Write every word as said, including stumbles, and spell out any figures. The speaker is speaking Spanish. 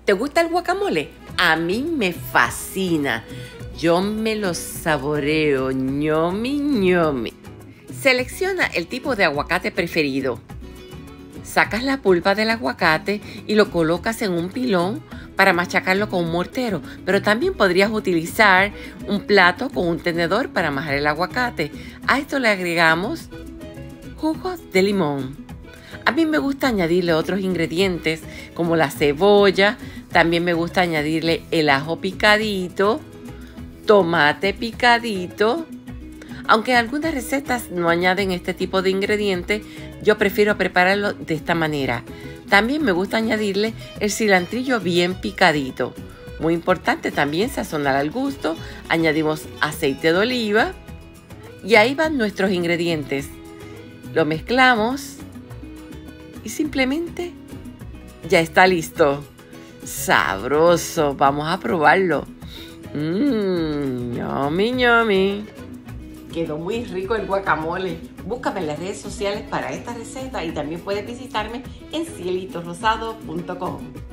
¿Te gusta el guacamole? A mí me fascina. Yo me lo saboreo, ñomi, ñomi. Selecciona el tipo de aguacate preferido. Sacas la pulpa del aguacate y lo colocas en un pilón para machacarlo con un mortero, pero también podrías utilizar un plato con un tenedor para majar el aguacate. A esto le agregamos jugos de limón. A mí me gusta añadirle otros ingredientes como la cebolla, también me gusta añadirle el ajo picadito, tomate picadito. Aunque algunas recetas no añaden este tipo de ingredientes, yo prefiero prepararlo de esta manera. También me gusta añadirle el cilantrillo bien picadito. Muy importante también sazonar al gusto. Añadimos aceite de oliva y ahí van nuestros ingredientes. Lo mezclamos y simplemente ya está listo. Sabroso, vamos a probarlo. Mmm, ñomi, ñomi. Quedó muy rico el guacamole. Búscame en las redes sociales para esta receta y también puedes visitarme en cielito rosado punto com.